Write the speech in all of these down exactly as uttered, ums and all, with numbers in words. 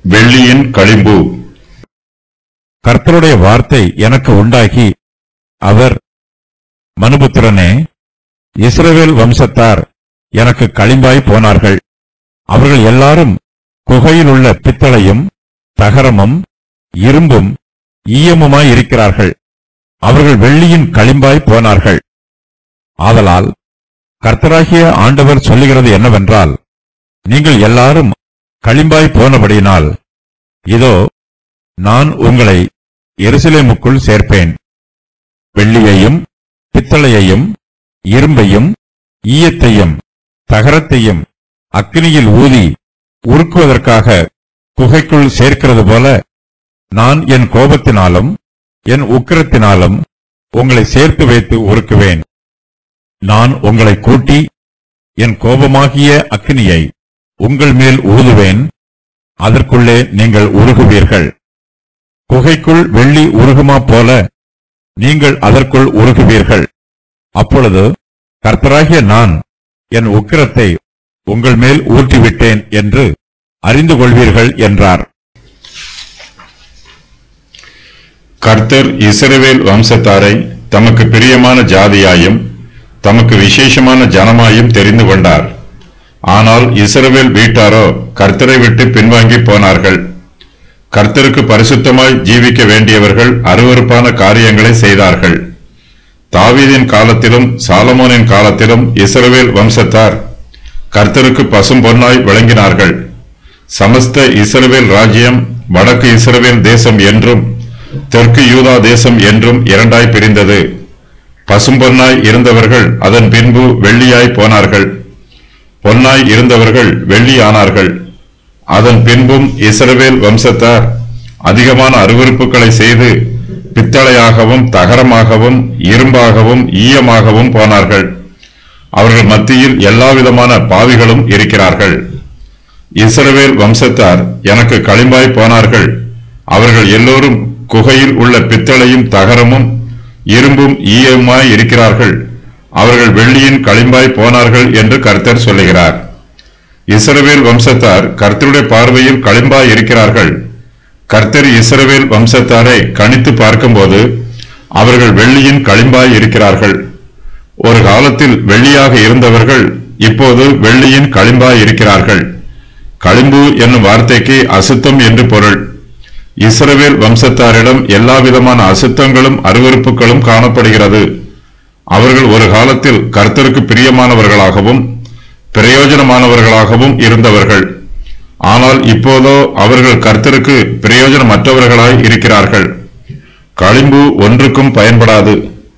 வெள்ளியின் களிம்பு. கர்த்தருடைய வார்த்தை எனக்கு உண்டாகி, அவர், மனுபுத்திரனே, இஸ்ரவேல் வம்சத்தார் எனக்கு களிம்பாய் போனார்கள். அவர்கள் எல்லாரும் குகையில் உள்ள பித்தளையும் தகரமும் இரும்பும் ஈயமுமாயிருக்கிறார்கள். அவர்கள் வெள்ளியின் களிம்பாய் போனார்கள். ஆதலால் கர்த்தராகிய ஆண்டவர் சொல்லுகிறது என்னவென்றால், நீங்கள் எல்லாரும் களிம்பாய் போனபடியினால், இதோ நான் உங்களை எருசலேமுக்குள் சேர்ப்பேன். வெள்ளியையும் பித்தளையையும் இரும்பையும் ஈயத்தையும் தகரத்தையும் அக்கினியில் ஊதி உருக்குவதற்காக குகைக்குள் சேர்க்கிறது போல, நான் என் கோபத்தினாலும் என் உக்கிரத்தினாலும் உங்களை சேர்த்து வைத்து உருக்குவேன். நான் உங்களை கூட்டி என் கோபமாகிய அக்கினியை உங்கள் மேல் ஊதுவேன். அதற்குள்ளே நீங்கள் உருகுவீர்கள். குகைக்குள் வெள்ளி உருகுமா போல நீங்கள் அதற்குள் உருகுவீர்கள். அப்பொழுது கர்த்தராகிய நான் என் உக்கிரத்தை உங்கள் மேல் ஊற்றிவிட்டேன் என்று அறிந்து கொள்வீர்கள் என்றார். கர்த்தர் இஸ்ரவேல் வம்சத்தாரை தமக்கு பிரியமான ஜாதியாயும் தமக்கு விசேஷமான ஜனமாயும் தெரிந்து கொண்டார். ஆனால் இஸ்ரவேல் வீட்டாரோ கர்த்தரை விட்டு பின்வாங்கி போனார்கள். கர்த்தருக்கு பரிசுத்தமாய் ஜீவிக்க வேண்டியவர்கள் அருவருப்பான காரியங்களை செய்தார்கள். தாவீதின் காலத்திலும் சாலமோனின் காலத்திலும் இஸ்ரவேல் வம்சத்தார் கர்த்தருக்கு பசும் பொன்னாய் விளங்கினார்கள். சமஸ்த இஸ்ரவேல் ராஜ்யம் வடக்கு இஸ்ரவேல் தேசம் என்றும் தெற்கு யூதா தேசம் என்றும் இரண்டாய் பிரிந்தது. பசும்பொன்னாய் இருந்தவர்கள் அதன் பின்பு வெள்ளியாய் போனார்கள். பொன்னாய் இருந்தவர்கள் வெள்ளி ஆனார்கள். அதன் பின்பும் இஸ்ரவேல் வம்சத்தார் அதிகமான அருவருப்புகளை செய்து பித்தளையாகவும் தகரமாகவும் இரும்பாகவும் ஈயமாகவும் போனார்கள். அவர்கள் மத்தியில் எல்லாவிதமான பாவிகளும் இருக்கிறார்கள். இஸ்ரவேல் வம்சத்தார் எனக்கு களிம்பாய் போனார்கள். அவர்கள் எல்லோரும் குகையில் உள்ள பித்தளையும் தகரமும் இரும்பும் ஈயமாய் இருக்கிறார்கள். அவர்கள் வெள்ளியின் களிம்பாய் போனார்கள் என்று கர்த்தர் சொல்லுகிறார். இஸ்ரவேல் வம்சத்தார் கர்த்தருடைய பார்வையில் களிம்பாய் இருக்கிறார்கள். கர்த்தர் இஸ்ரவேல் வம்சத்தாரை கணித்து பார்க்கும்போது அவர்கள் வெள்ளியின் களிம்பாய் இருக்கிறார்கள். ஒரு காலத்தில் வெள்ளியாக இருந்தவர்கள் இப்போது வெள்ளியின் களிம்பாய் இருக்கிறார்கள். களிம்பு என்னும் வார்த்தைக்கு அசுத்தம் என்று பொருள். இஸ்ரவேல் வம்சத்தாரிடம் எல்லாவிதமான அசுத்தங்களும் அருவருப்புகளும் காணப்படுகிறது. அவர்கள் ஒரு காலத்தில் கர்த்தருக்கு பிரியமானவர்களாகவும் பிரயோஜனமானவர்களாகவும் இருந்தவர்கள். ஆனால் இப்போதோ அவர்கள் கர்த்தருக்கு பிரயோஜனமற்றவர்களாய் இருக்கிறார்கள். களிம்பு ஒன்றுக்கும் பயன்படாது.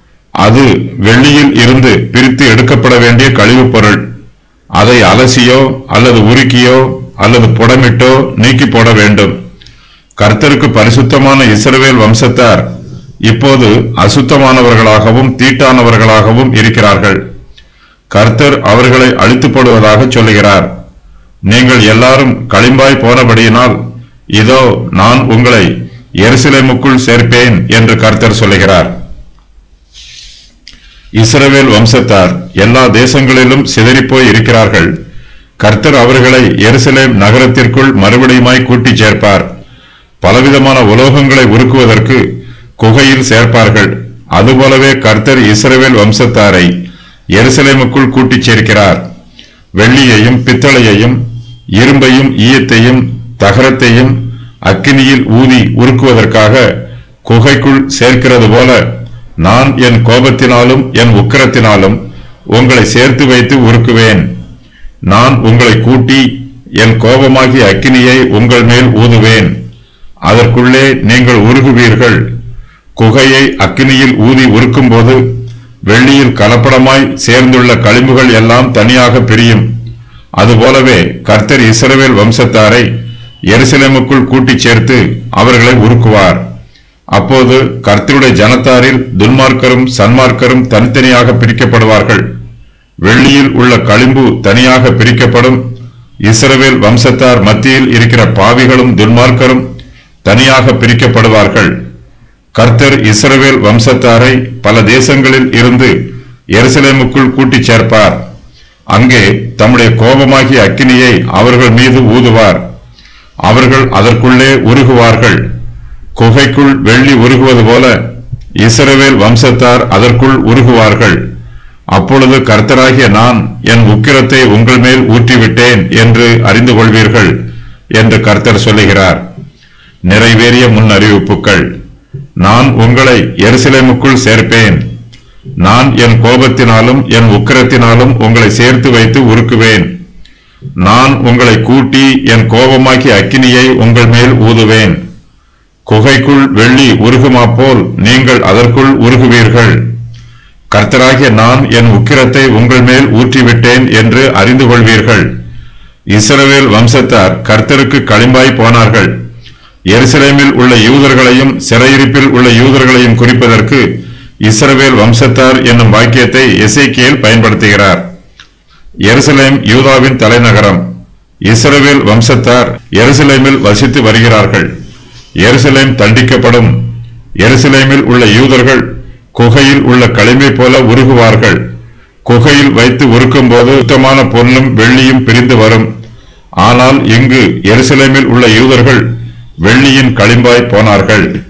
அது வெள்ளியில் இருந்து பிரித்து எடுக்கப்பட வேண்டிய கழிவுப் பொருள். அதை அலசியோ அல்லது உருக்கியோ அல்லது புடமிட்டோ நீக்கி போட வேண்டும். கர்த்தருக்கு பரிசுத்தமான இஸ்ரவேல் வம்சத்தார் இப்போது அசுத்தமானவர்களாகவும் தீட்டானவர்களாகவும் இருக்கிறார்கள். கர்த்தர் அவர்களை அழித்து போடுவதாக சொல்லுகிறார். நீங்கள் எல்லாரும் களிம்பாய் போனபடியினால், இதோ நான் உங்களை எருசலேமுக்குள் சேர்ப்பேன் என்று கர்த்தர் சொல்லுகிறார். இஸ்ரவேல் வம்சத்தார் எல்லா தேசங்களிலும் சிதறிப்போய் இருக்கிறார்கள். கர்த்தர் அவர்களை எருசலேம் நகரத்திற்குள் மறுபடியுமாய் கூட்டி சேர்ப்பார். பலவிதமான உலோகங்களை உருக்குவதற்கு குகையில் சேர்ப்பார்கள். அதுபோலவே கர்த்தர் இஸ்ரவேல் வம்சத்தாரை எருசலேமுக்குள் கூட்டிச் சேர்க்கிறார். வெள்ளியையும் பித்தளையையும் இரும்பையும் ஈயத்தையும் தகரத்தையும் அக்கினியில் ஊதி உருக்குவதற்காக குகைக்குள் சேர்க்கிறது போல, நான் என் கோபத்தினாலும் என் உக்கிரத்தினாலும் உங்களை சேர்த்து வைத்து உருக்குவேன். நான் உங்களை கூட்டி என் கோபமாகிய அக்கினியை உங்கள் மேல் ஊதுவேன். அதற்குள்ளே நீங்கள் உருகுவீர்கள். குகையை அக்கினியில் ஊதி உருக்கும் போது வெள்ளியில் கலப்படமாய் சேர்ந்துள்ள களிம்புகள் எல்லாம் தனியாக பிரியும். அதுபோலவே கர்த்தர் இஸ்ரவேல் வம்சத்தாரை எருசலேமுக்குள் கூட்டிச் சேர்த்து அவர்களை உருக்குவார். அப்போது கர்த்தருடைய ஜனத்தாரில் துன்மார்க்கரும் சன்மார்க்கரும் தனித்தனியாக பிரிக்கப்படுவார்கள். வெள்ளியில் உள்ள களிம்பு தனியாக பிரிக்கப்படும். இஸ்ரவேல் வம்சத்தார் மத்தியில் இருக்கிற பாவிகளும் துன்மார்க்கரும் தனியாக பிரிக்கப்படுவார்கள். கர்த்தர் இஸ்ரவேல் வம்சத்தாரை பல தேசங்களில் இருந்து எருசலேமுக்குள் கூட்டிச் சேர்ப்பார். அங்கே தம்முடைய கோபமாகிய அக்கினியை அவர்கள் மீது ஊதுவார். அவர்கள் அதற்குள்ளே உருகுவார்கள். குகைக்குள் வெள்ளி உருகுவது போல இஸ்ரவேல் வம்சத்தார் அதற்குள் உருகுவார்கள். அப்பொழுது கர்த்தராகிய நான் என் உக்கிரத்தை உங்கள் மேல் ஊற்றிவிட்டேன் என்று அறிந்து கொள்வீர்கள் என்று கர்த்தர் சொல்லுகிறார். நிறைவேறிய முன் அறிவிப்புகள். நான் உங்களை எருசலேமுக்குள் சேர்ப்பேன். நான் என் கோபத்தினாலும் என் உக்கிரத்தினாலும் உங்களை சேர்த்து வைத்து உருக்குவேன். நான் உங்களை கூட்டி என் கோபமாக்கி அக்கினியை உங்கள் மேல் ஊதுவேன். குகைக்குள் வெள்ளி உருகுமா போல் நீங்கள் அதற்குள் உருகுவீர்கள். கர்த்தராகிய நான் என் உக்கிரத்தை உங்கள் மேல் ஊற்றிவிட்டேன் என்று அறிந்து கொள்வீர்கள். இஸ்ரவேல் வம்சத்தார் கர்த்தருக்கு களிம்பாய் போனார்கள். எருசலேமில் உள்ள யூதர்களையும் சிறையிருப்பில் உள்ள யூதர்களையும் குறிப்பதற்கு இஸ்ரவேல் வம்சத்தார் என்னும் வாக்கியத்தை எசேக்கியேல் பயன்படுத்துகிறார். எருசலேம் யூதாவின் தலைநகரம். இஸ்ரவேல் வம்சத்தார் எருசலேமில் வசித்து வருகிறார்கள். எருசலேம் தண்டிக்கப்படும். எருசலேமில் உள்ள யூதர்கள் குகையில் உள்ள களிமை போல உருகுவார்கள். குகையில் வைத்து உருக்கும் போது சுத்தமான பொன்னும் வெள்ளியும் பிரிந்து வரும். ஆனால் இங்கு எருசலேமில் உள்ள யூதர்கள் வெள்ளியின் களிம்பாய் போனார்கள்.